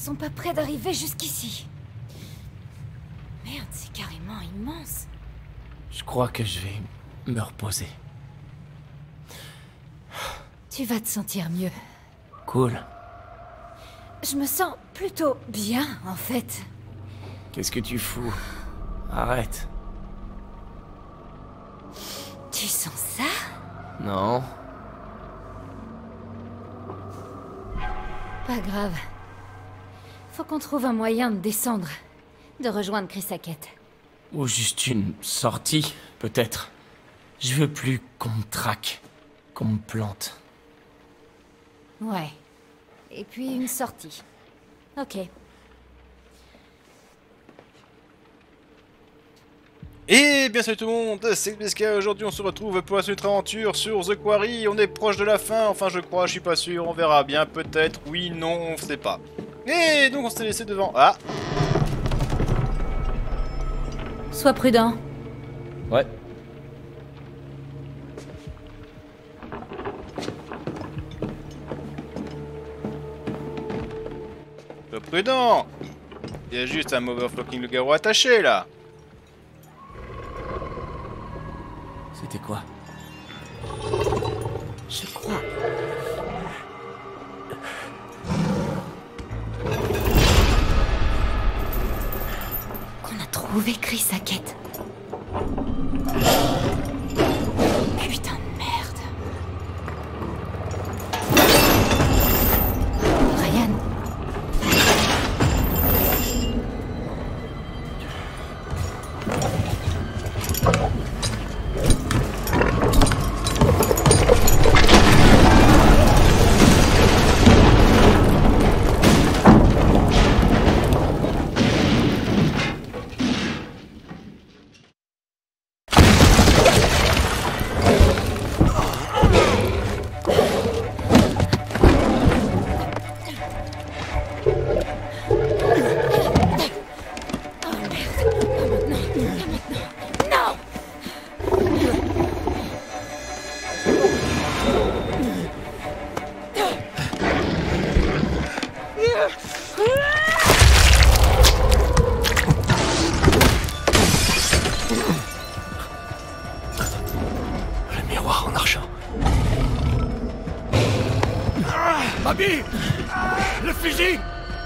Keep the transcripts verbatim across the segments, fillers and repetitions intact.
sont pas près d'arriver jusqu'ici. Merde, c'est carrément immense. Je crois que je vais me reposer. Tu vas te sentir mieux. Cool. Je me sens plutôt bien, en fait. Qu'est-ce que tu fous? Arrête. Tu sens ça? Non. Pas grave. Faut qu'on trouve un moyen de descendre. De rejoindre Chris Hackett. Ou juste une sortie, peut-être. Je veux plus qu'on me traque. Qu'on me plante. Ouais. Et puis une sortie. Ok. Et bien salut tout le monde, c'est B S K. Aujourd'hui on se retrouve pour la suite aventure sur The Quarry. On est proche de la fin, enfin je crois, je suis pas sûr, on verra bien, peut-être, oui, non, on sait pas. Et donc on s'est laissé devant... Ah. Sois prudent. Ouais. Sois prudent. Il y a juste un motherfucking le garrot attaché là. C'était quoi? Je crois. Qu'on a trouvé Chris Hackett. Putain de merde. Ryan. Abby! Le fusil!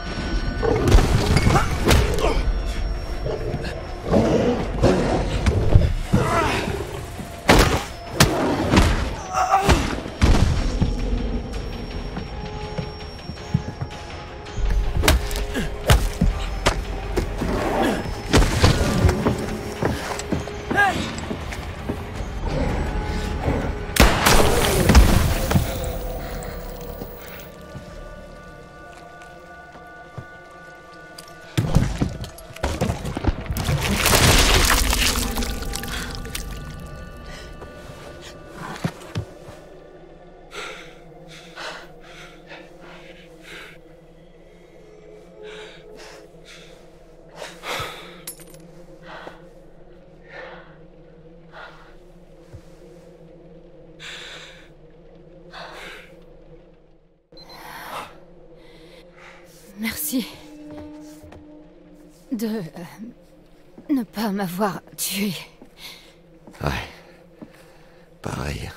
Merci. De... euh, ne pas m'avoir tué. Ouais. Pareil.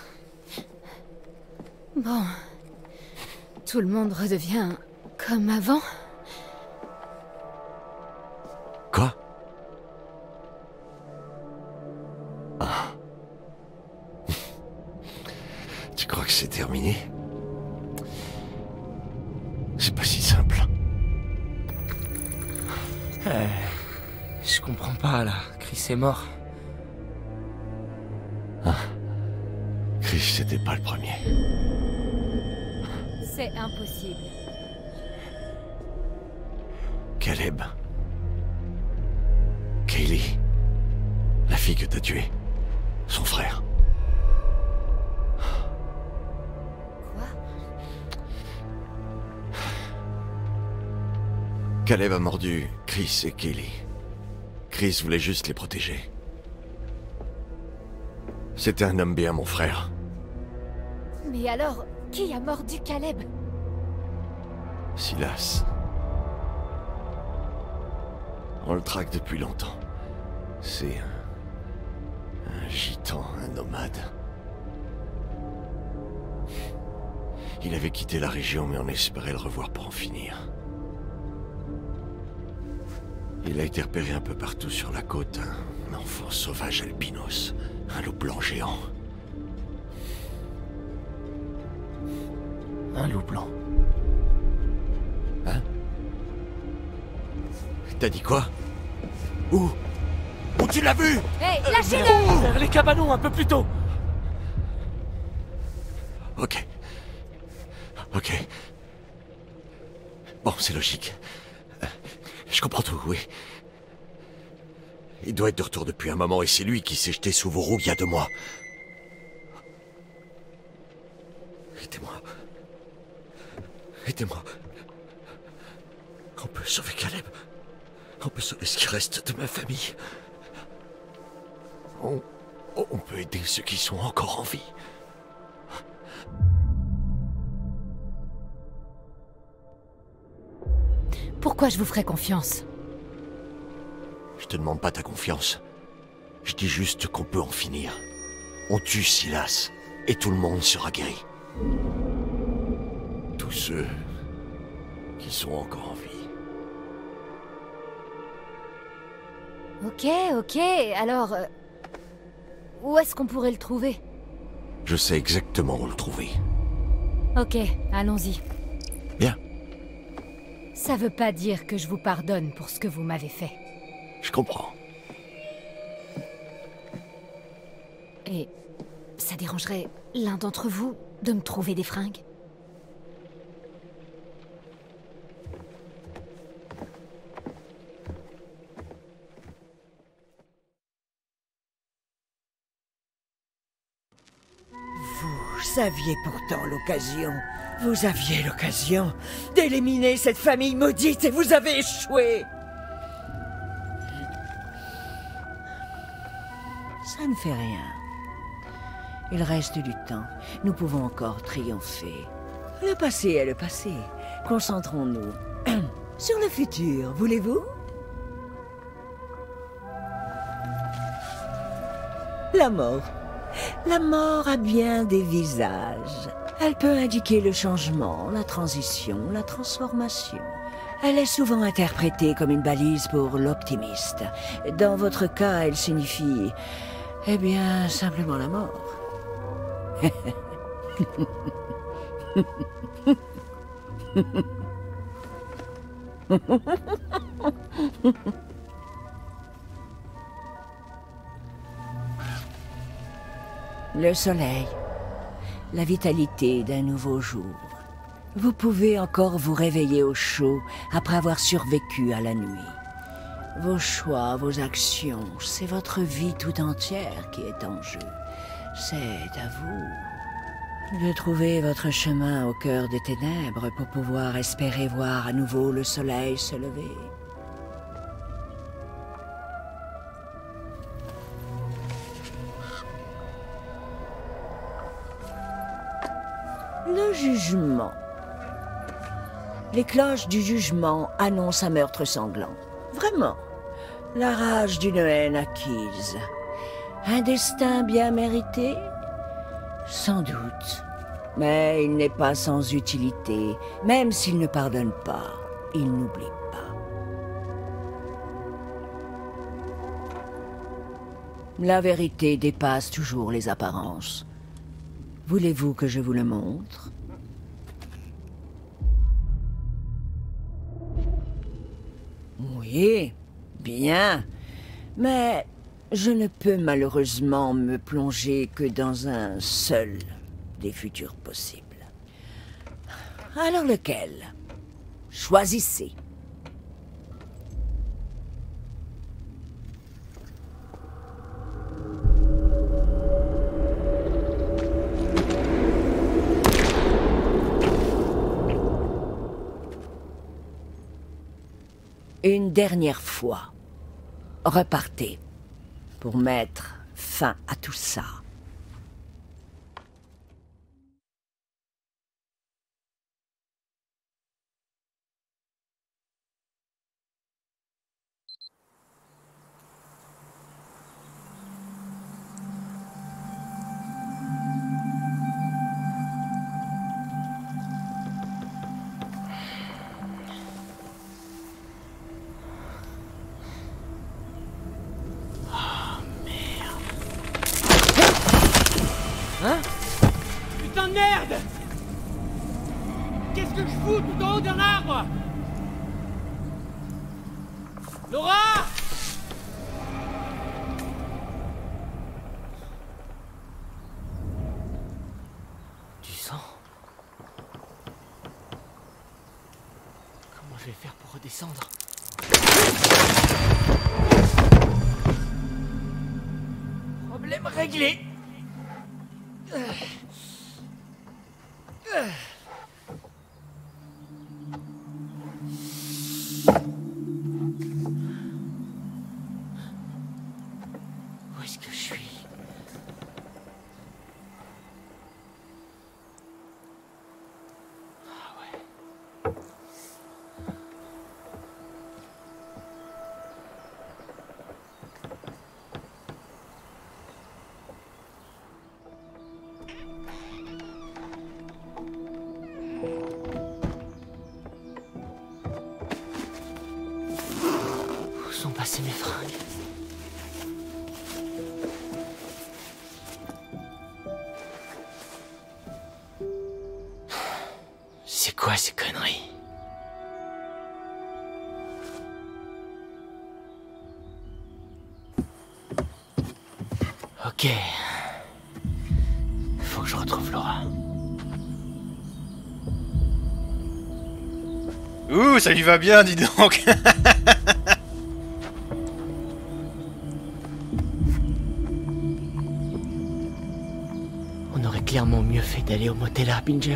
Bon. Tout le monde redevient comme avant. Quoi? Ah. Tu crois que c'est terminé? C'est pas si simple. Euh, je comprends pas là. Chris est mort. Ah. Chris, c'était pas le premier. C'est impossible. Caleb. Kaylee. La fille que t'as tuée. Son frère. Quoi? Caleb a mordu Chris et Kaylee. Chris voulait juste les protéger. C'était un homme bien, mon frère. Mais alors, qui a mordu Caleb? Silas. On le traque depuis longtemps. C'est un... un gitan, un nomade. Il avait quitté la région, mais on espérait le revoir pour en finir. Il a été repéré un peu partout sur la côte, un enfant sauvage albinos, un loup blanc géant. Un loup blanc. Hein? T'as dit quoi? Où? Où tu l'as vu? Hé, lâchez-le! Vers les cabanons, un peu plus tôt. Ok. Ok. Bon, c'est logique. Euh, Je comprends tout, oui. Il doit être de retour depuis un moment et c'est lui qui s'est jeté sous vos roues il y a deux mois. Aidez-moi. Aidez-moi. On peut sauver Caleb. On peut sauver ce qui reste de ma famille. On, on peut aider ceux qui sont encore en vie. Pourquoi je vous ferais confiance? Je te demande pas ta confiance. Je dis juste qu'on peut en finir. On tue Silas, et tout le monde sera guéri. Tous ceux qui sont encore en vie. Ok, ok, alors... euh, où est-ce qu'on pourrait le trouver? Je sais exactement où le trouver. Ok, allons-y. Bien, Ça veut pas dire que je vous pardonne pour ce que vous m'avez fait. je comprends. Et... ça dérangerait l'un d'entre vous de me trouver des fringues? Vous aviez pourtant l'occasion, vous aviez l'occasion d'éliminer cette famille maudite et vous avez échoué. Ça ne fait rien. Il reste du temps. Nous pouvons encore triompher. Le passé est le passé. Concentrons-nous sur le futur, voulez-vous? La mort. La mort a bien des visages. Elle peut indiquer le changement, la transition, la transformation. Elle est souvent interprétée comme une balise pour l'optimiste. Dans votre cas, elle signifie... eh bien, simplement la mort. Le soleil, la vitalité d'un nouveau jour. Vous pouvez encore vous réveiller au chaud après avoir survécu à la nuit. Vos choix, vos actions, c'est votre vie tout entière qui est en jeu. C'est à vous de trouver votre chemin au cœur des ténèbres pour pouvoir espérer voir à nouveau le soleil se lever. Le jugement. Les cloches du jugement annoncent un meurtre sanglant. Vraiment. La rage d'une haine acquise. Un destin bien mérité? Sans doute. Mais il n'est pas sans utilité. Même s'il ne pardonne pas, il n'oublie pas. La vérité dépasse toujours les apparences. Voulez-vous que je vous le montre? Oui, bien. Mais je ne peux malheureusement me plonger que dans un seul des futurs possibles. Alors lequel? Choisissez. Une dernière fois, repartez pour mettre fin à tout ça. Hein? Putain de merde! Qu'est-ce que je fous tout en haut d'un arbre? Laura! Du sang. Comment je vais faire pour redescendre? Problème réglé. Où est-ce que je suis? Ah ouais. Où sont passées mes fringues? C'est quoi ces conneries? Ok. Faut que je retrouve Laura. Ouh, ça lui va bien, dis donc. On aurait clairement mieux fait d'aller au motel Harbinger.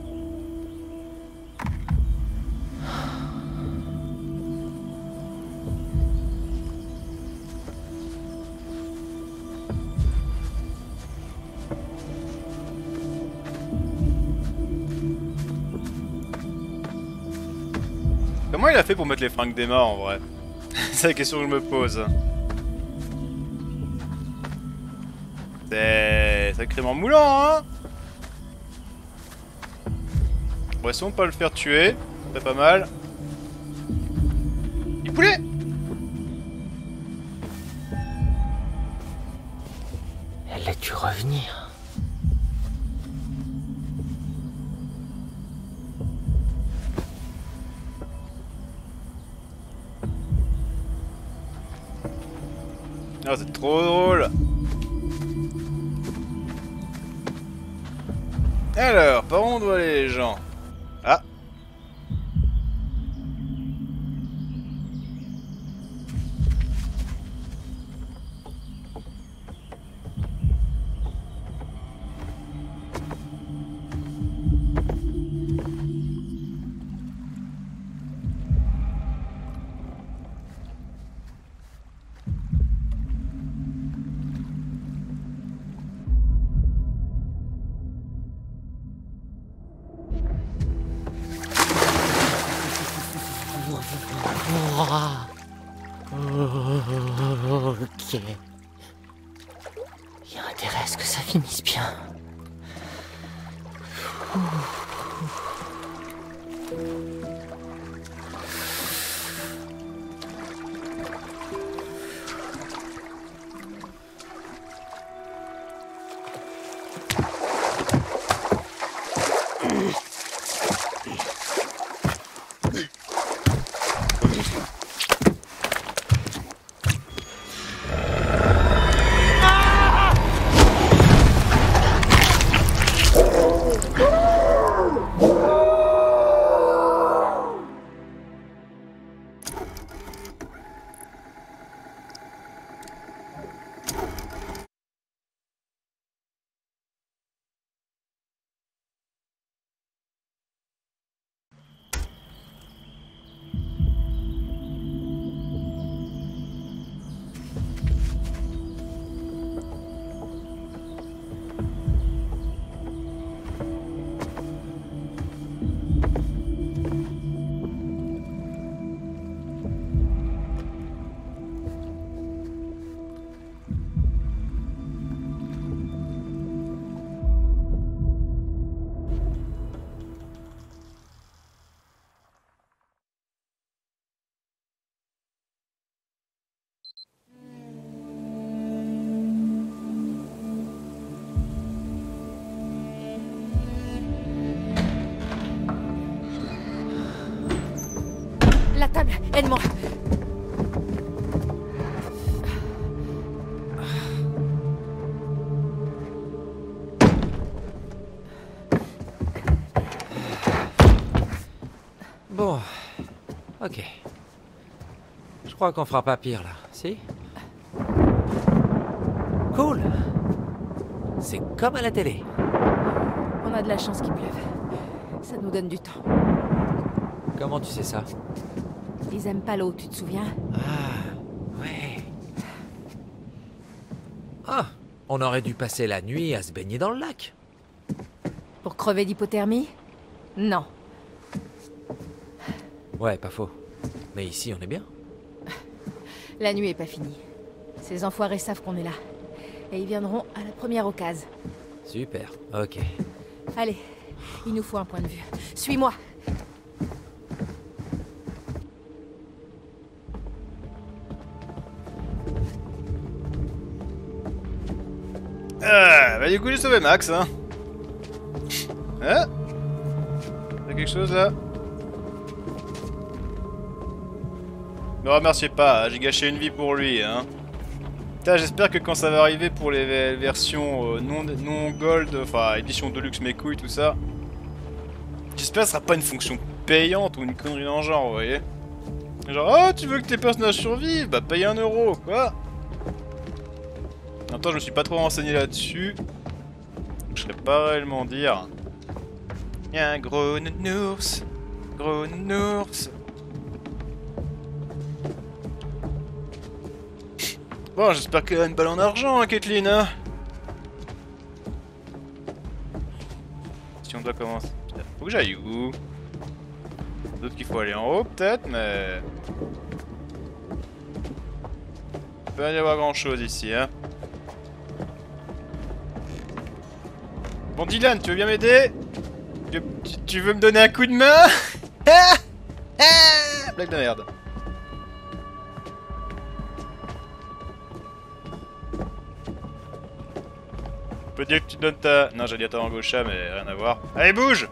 Comment il a fait pour mettre les fringues d'Emma en vrai? C'est la question que je me pose. C'est sacrément moulant, hein? On va essayer de pas le faire tuer. C'est pas mal. Du poulet! Elle a dû revenir. Ah, c'est trop drôle. Alors, par où on doit aller les gens? Ah. Ok. Il y a intérêt à ce que ça finisse bien. Aide-moi. Bon. Ok. Je crois qu'on fera pas pire là, si? Cool. C'est comme à la télé. On a de la chance qu'il pleuve. Ça nous donne du temps. Comment tu sais ça? Ils aiment pas l'eau, tu te souviens? Ah, ouais. Ah, on aurait dû passer la nuit à se baigner dans le lac. Pour crever d'hypothermie? Non. Ouais, pas faux. Mais ici, on est bien. La nuit est pas finie. Ces enfoirés savent qu'on est là. Et ils viendront à la première occasion. Super, ok. Allez, il nous faut un point de vue. Suis-moi. Ah, bah du coup j'ai sauvé Max, hein. Hein? Y'a quelque chose là? Me remerciez pas, j'ai gâché une vie pour lui, hein. Putain, j'espère que quand ça va arriver pour les versions euh, non, non gold, enfin édition deluxe mes couilles, tout ça, j'espère que ce sera pas une fonction payante ou une connerie dans le genre, vous voyez. Genre, oh, tu veux que tes personnages survivent? Bah paye un euro, quoi. En même temps, je me suis pas trop renseigné là-dessus. Je saurais pas réellement dire. Y'a un gros nounours, gros nounours. Bon, j'espère qu'elle a une balle en argent, hein, Caitlyn, hein. Si on doit commencer... Faut que j'aille où? D'autres qu'il faut aller en haut, peut-être, mais... Il peut pas y avoir grand-chose ici, hein. Bon, Dylan, tu veux bien m'aider? tu, tu, tu veux me donner un coup de main? Ah ah Blague de merde. On peut dire que tu donnes ta... Non, j'ai dit à ta Angosha, mais rien à voir. Allez, bouge!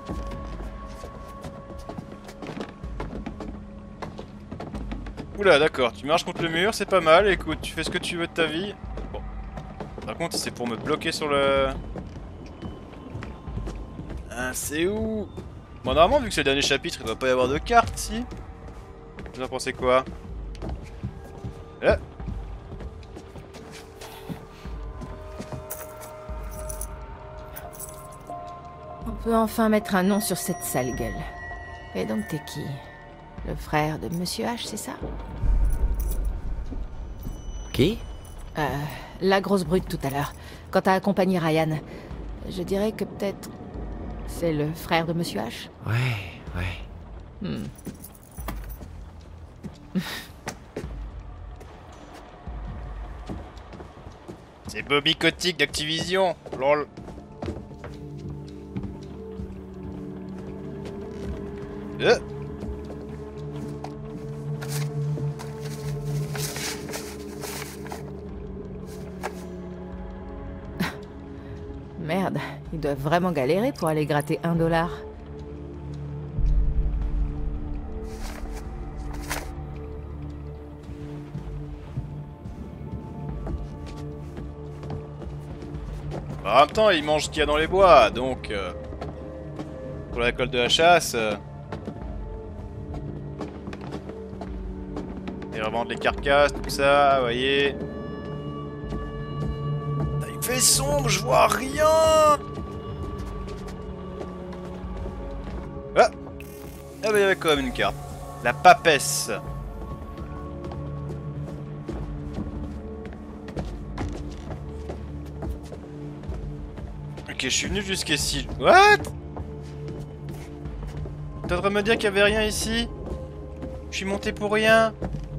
Oula, d'accord, tu marches contre le mur, c'est pas mal, écoute, tu fais ce que tu veux de ta vie. Bon. Par contre, c'est pour me bloquer sur le... Ah, c'est où? Bon, normalement, vu que c'est le dernier chapitre, il doit pas y avoir de carte ici. Vous en pensez quoi? Ah. On peut enfin mettre un nom sur cette sale gueule. Et donc t'es qui? Le frère de Monsieur H, c'est ça? Qui? Euh, la grosse brute tout à l'heure, quand t'as accompagné Ryan. Je dirais que peut-être... c'est le frère de Monsieur H? Ouais, ouais. Hmm. C'est Bobby Kotick d'Activision, lol. Euh. Merde, ils doivent vraiment galérer pour aller gratter un dollar. En même temps, ils mangent ce qu'il y a dans les bois, donc... Euh, pour la récolte de la chasse... Euh, et revendre les carcasses, tout ça, vous voyez... Il fait sombre, je vois rien. Ah, ah bah il y avait quand même une carte. La papesse. Ok, je suis venu jusqu'ici. What? T'es en train de me dire qu'il y avait rien ici? Je suis monté pour rien.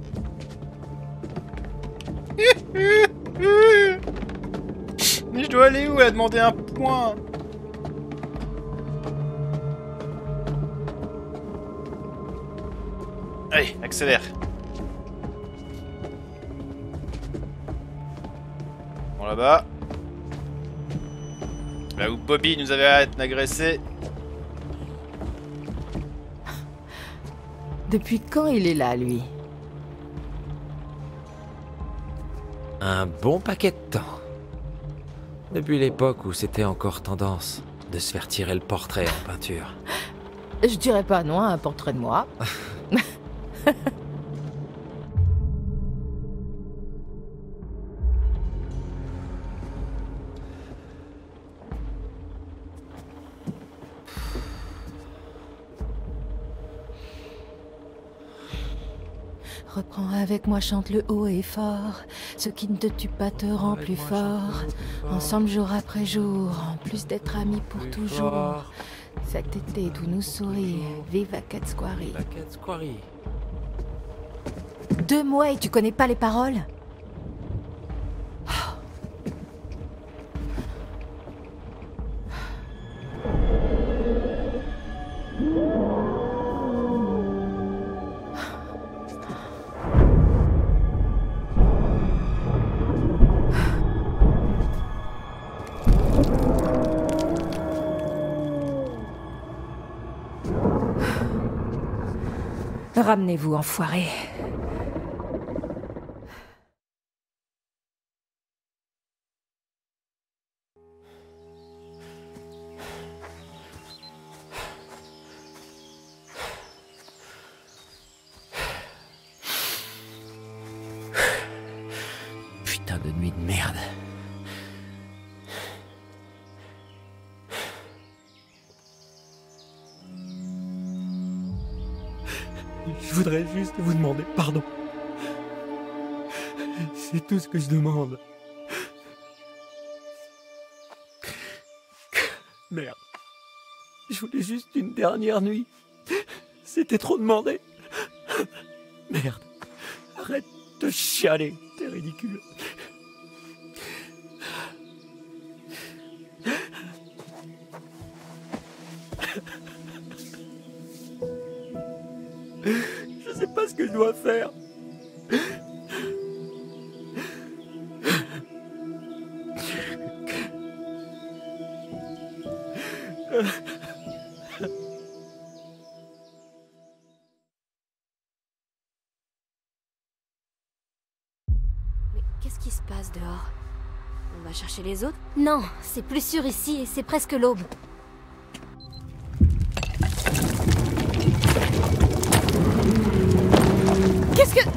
Mais je dois aller où? Elle a demandé un point. Allez, accélère. Bon, là-bas. Là où Bobby nous avait agressé. Depuis quand il est là, lui? Un bon paquet de temps. Depuis l'époque où c'était encore tendance de se faire tirer le portrait en peinture. Je dirais pas non à un portrait de moi. Reprends avec moi, chante le haut et fort. Ce qui ne te tue pas te rend plus fort. Ensemble jour après jour, en plus d'être amis pour toujours. Cet été tout nous sourit. Vive Akats Quarry. Akats Quarry. Deux mois et tu connais pas les paroles? Ramenez-vous, enfoirés. Putain de nuit de merde. Je voudrais juste vous demander pardon. C'est tout ce que je demande. Merde. Je voulais juste une dernière nuit. C'était trop demandé. Merde. Arrête de chialer. T'es ridicule. Je sais pas ce que je dois faire. Mais qu'est-ce qui se passe dehors? On va chercher les autres? Non, c'est plus sûr ici et c'est presque l'aube. Qu'est-ce que...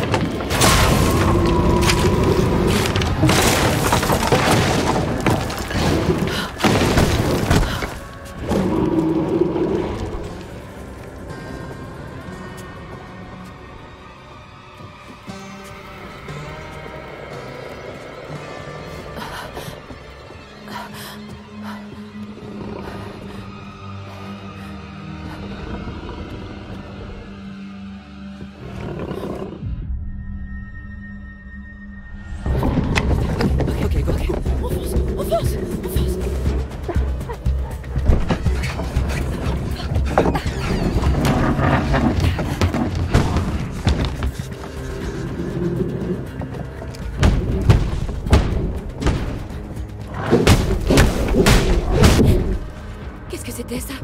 Qu'est-ce que c'était ça?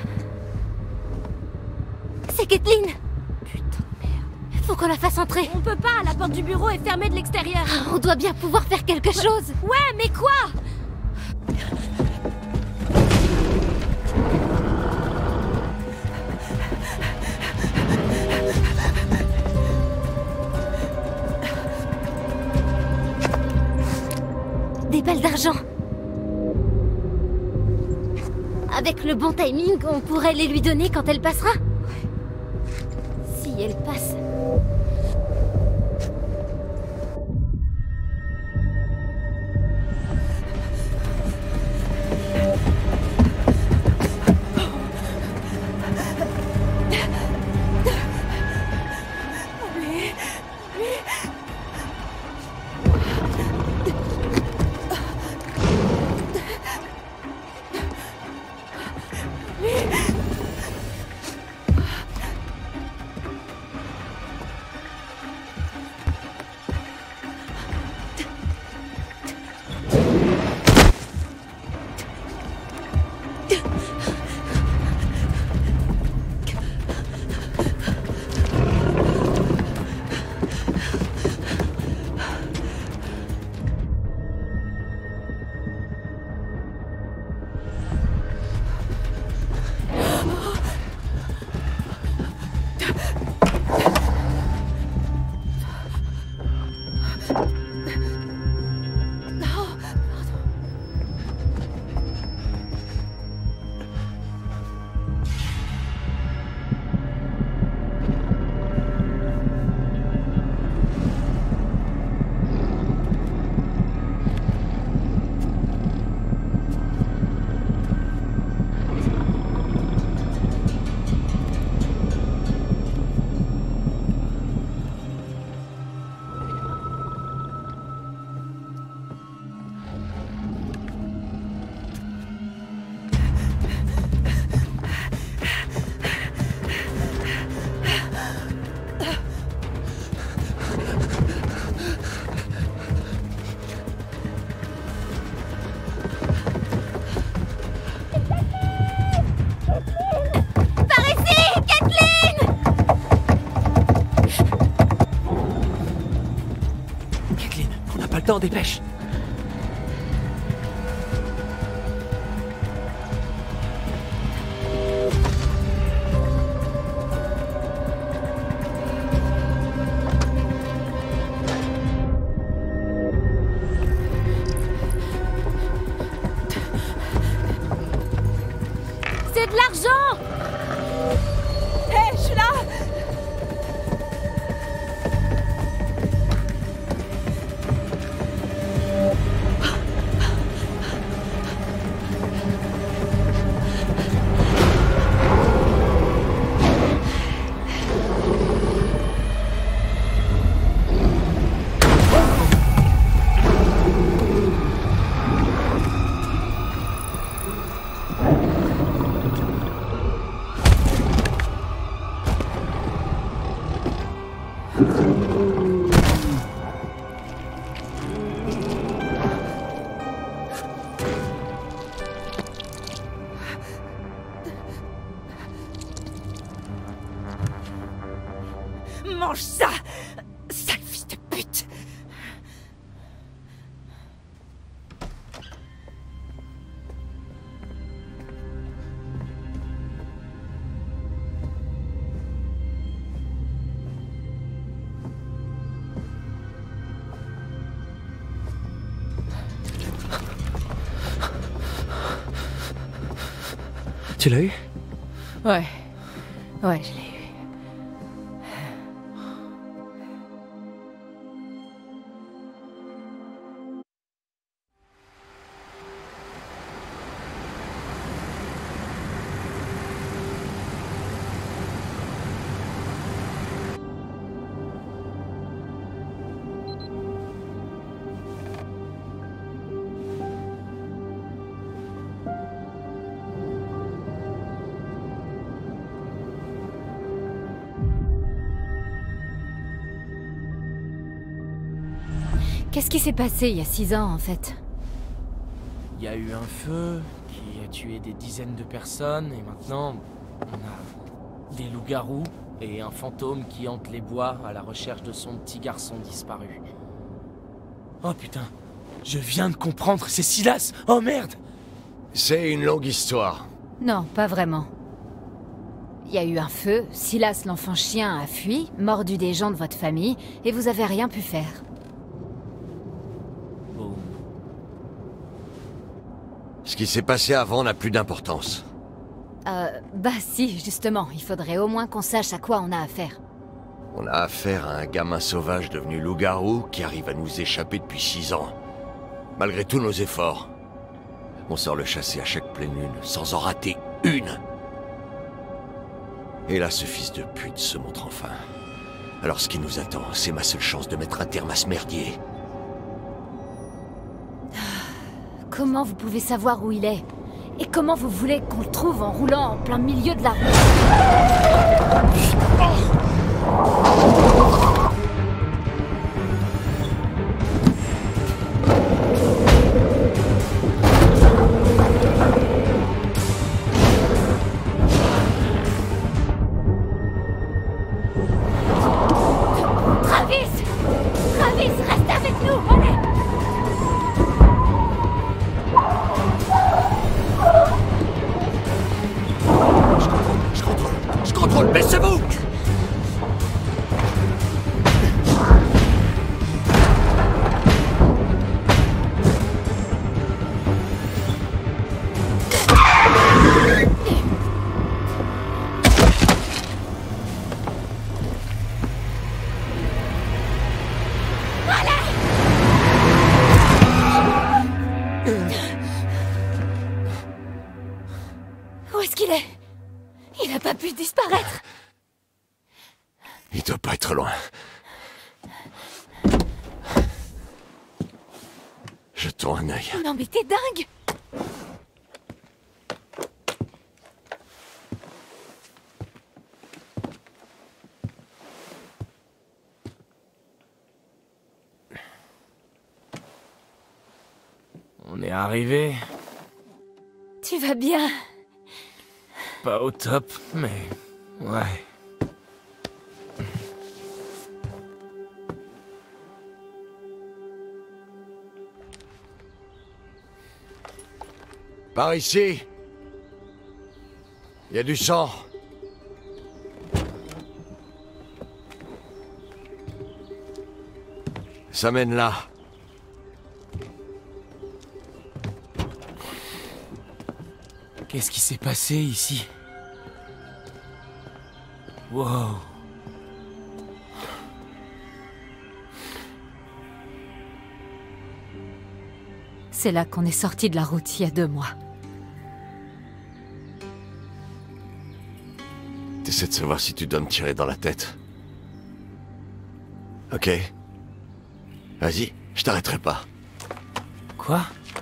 C'est Caitlin! Putain de merde. Faut qu'on la fasse entrer. On peut pas, la porte du bureau est fermée de l'extérieur. On doit bien pouvoir faire quelque chose. Ouais, mais quoi? Des balles d'argent. Avec le bon timing, on pourrait les lui donner quand elle passera. Si elle passe. t'en dépêche. C'est de l'argent! Hé, hey, je suis là! Mange ça! Sale fils de pute! Tu l'as eu? Ouais. Ouais, je l'ai eu. Qu'est-ce qui s'est passé il y a six ans, en fait? Il y a eu un feu qui a tué des dizaines de personnes, et maintenant, on a des loups-garous et un fantôme qui hante les bois à la recherche de son petit garçon disparu. Oh putain, je viens de comprendre, c'est Silas! Oh merde! C'est une longue histoire. Non, pas vraiment. Il y a eu un feu, Silas l'enfant chien a fui, mordu des gens de votre famille, et vous avez rien pu faire. Bon. Ce qui s'est passé avant n'a plus d'importance. Euh, bah si, justement, il faudrait au moins qu'on sache à quoi on a affaire. On a affaire à un gamin sauvage devenu loup-garou qui arrive à nous échapper depuis six ans. Malgré tous nos efforts, on sort le chasser à chaque pleine lune, sans en rater une. Et là, ce fils de pute se montre enfin. Alors ce qui nous attend, c'est ma seule chance de mettre un terme à ce merdier. Comment vous pouvez savoir où il est? Et comment vous voulez qu'on le trouve en roulant en plein milieu de la route? Travis! Travis, reste avec nous, allez! Je contrôle, je contrôle, baissez-vous! Où est-ce qu'il est? Il n'a pas pu disparaître. Il doit pas être loin. Jetons un œil. Non mais t'es dingue! On est arrivé. Tu vas bien? Pas au top, mais... ouais. Par ici. Il y a du sang. Ça mène là. Qu'est-ce qui s'est passé ici? Wow. C'est là qu'on est sorti de la route il y a deux mois. T'essaies de savoir si tu dois me tirer dans la tête. Ok. Vas-y, je t'arrêterai pas. Quoi?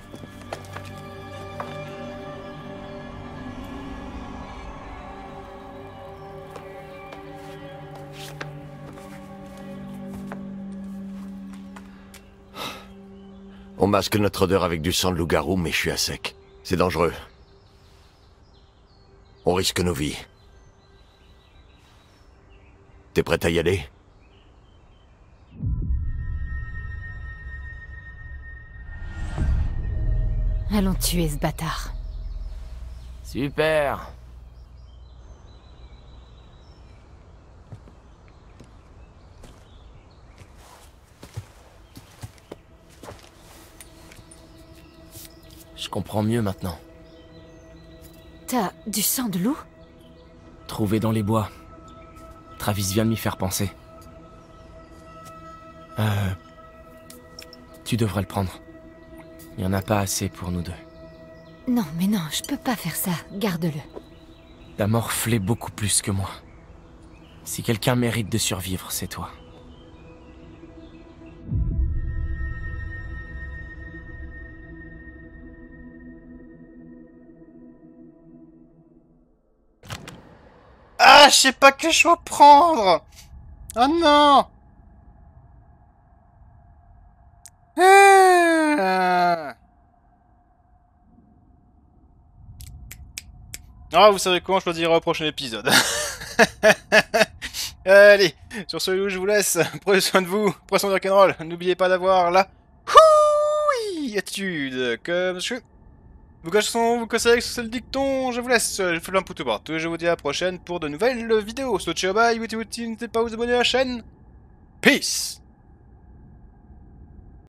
On masque notre odeur avec du sang de loup-garou, mais je suis à sec. C'est dangereux. On risque nos vies. T'es prête à y aller? Allons tuer ce bâtard. Super. Je comprends mieux maintenant. T'as du sang de loup? Trouvé dans les bois. Travis vient de m'y faire penser. Euh... Tu devrais le prendre. Il n'y en a pas assez pour nous deux. Non, mais non, je peux pas faire ça. Garde-le. T'as morflé beaucoup plus que moi. Si quelqu'un mérite de survivre, c'est toi. Ah, je sais pas quel choix prendre. Oh non. Ah, ah vous savez quoi, on choisira au prochain épisode. Allez, sur ce, je vous laisse. Prenez soin de vous. Prenez soin de rock'n'roll. N'oubliez pas d'avoir la Houii attitude. Comme je... Vous connaissez, vous connaissez, c'est le dicton. Je vous laisse. Je fais plein de poutou partout. Je vous dis à la prochaine pour de nouvelles vidéos. So, ciao, bye. Wuti wuti, n'hésitez pas à vous abonner à la chaîne. Peace.